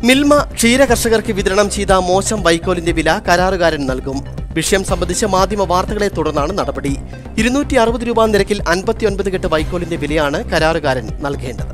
മിൽമ ക്ഷീര കർഷകർക്ക് വിതരണം ചെയ്ത മോശം വൈക്കോലിന്റെ വില കരാറുകാരൻ നൽകും. വിഷയം സംബന്ധിച്ച് മാധ്യമ വാർത്തകളെ തുടർന്നാണ് നടപടി. 260 രൂപ നിരക്കിൽ 59 കെട്ട് വൈക്കോലിന്റെ വിലയാണ് കരാറുകാരൻ നൽകേണ്ടത്.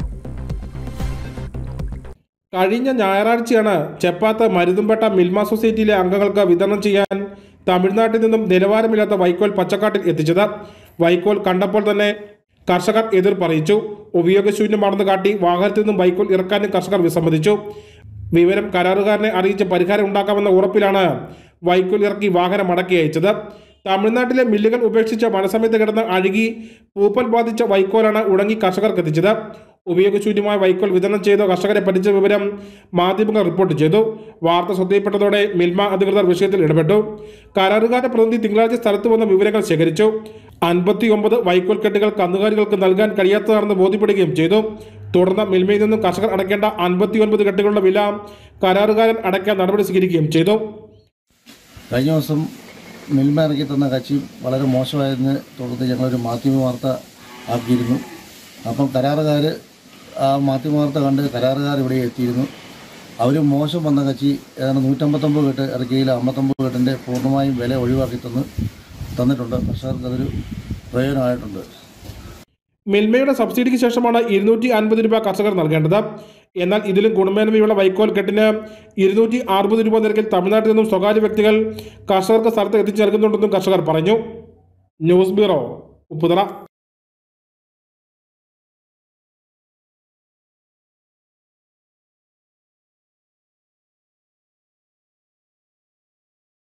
കഴിഞ്ഞ ഞായറാഴ്ചയാണ് ചെപ്പാത്ത് മരുതുംപേട്ട മിൽമ സൊസൈറ്റിയിലെ അംഗങ്ങൾക്ക് വിതരണം ചെയ്യാൻ തമിഴ്നാട്ടിൽ നിന്നും നിലവാരമില്ലാത്ത വൈക്കോൽ പച്ചക്കാട്ടിൽ എത്തിച്ചത്. വൈക്കോൽ കണ്ടപ്പോൾ തന്നെ കർഷകർ എതിർപ്പ് അറിയിച്ചു. ഉപയോഗശൂന്യമാണെന്ന് കാട്ടി വാഹനത്തിൽ നിന്നും വൈക്കോൽ ഇറക്കാനും കർഷകർ വിസമ്മതിച്ചു. വിവരം കരാറുകാരനെ അറിയിച്ച് പരിഹാരം ഉണ്ടാക്കാമെന്ന ഉറപ്പിലാണ് വൈക്കോൽ ഇറക്കി വാഹനം മടക്കി അയച്ചത്. തമിഴ്നാട്ടിലെ മില്ലുകൾ ഉപേക്ഷിച്ച് മഴസമയത്ത് കിടന്ന് അഴുകി പൂപ്പൽ ബാധിച്ച വൈക്കോലാണ് ഉണങ്ങി കർഷകർക്ക് എത്തിച്ചത്. ഉപയോഗശൂന്യമായ വൈക്കോൽ വിതരണം ചെയ്ത കർഷകരെ പഠിച്ച വിവരം മാധ്യമങ്ങൾ റിപ്പോർട്ട് ചെയ്തു. വാർത്ത ശ്രദ്ധയിൽപ്പെട്ടതോടെ മിൽമ അധികൃതർ വിഷയത്തിൽ ഇടപെട്ടു. കരാറുകാരുടെ പ്രതിനിധി തിങ്കളാഴ്ച സ്ഥലത്ത് വന്ന വിവരങ്ങൾ ശേഖരിച്ചു. 59 വൈക്കോൽ കെട്ടുകൾ കന്നുകാലികൾക്ക് നൽകാൻ കഴിയാത്തതാണെന്ന് ബോധ്യപ്പെടുകയും ചെയ്തു. തുടർന്ന് മിൽമയിൽ നിന്നും കർഷകർ അടയ്ക്കേണ്ട 59 കെട്ടുകളുടെ വില കരാറുകാരൻ അടയ്ക്കാൻ നടപടി സ്വീകരിക്കുകയും ചെയ്തു. കഴിഞ്ഞ ദിവസം മിൽമ ഇറക്കി തന്ന കച്ചി വളരെ മോശമായതിനെ തുടർന്ന് ഞങ്ങളൊരു മാധ്യമ വാർത്ത ആക്കിയിരുന്നു. അപ്പം കരാറുകാർ ആ മാധ്യമ വാർത്ത കണ്ട് കരാറുകാർ ഇവിടെ എത്തിയിരുന്നു. അവർ മോശം വന്ന കച്ചി ഏതാണ്ട് 159 കെട്ട് ഇറക്കിയിൽ 59 കെട്ടിൻ്റെ പൂർണ്ണമായും വില ഒഴിവാക്കി തന്നിട്ടുണ്ട്. കർഷകർക്ക് അതൊരു പ്രയോജനമായിട്ടുണ്ട്. മിൽമയുടെ സബ്സിഡിക്ക് ശേഷമാണ് 250 രൂപ കർഷകർ നൽകേണ്ടത്. എന്നാൽ ഇതിലും ഗുണമേന്മയുള്ള വൈക്കോൽ കെട്ടിന് 260 രൂപ നിരക്കിൽ തമിഴ്നാട്ടിൽ നിന്നും സ്വകാര്യ വ്യക്തികൾ കർഷകർക്ക് സ്ഥലത്ത് എത്തിച്ചു നൽകുന്നുണ്ടെന്നും കർഷകർ പറഞ്ഞു. News bureau, Upputhara.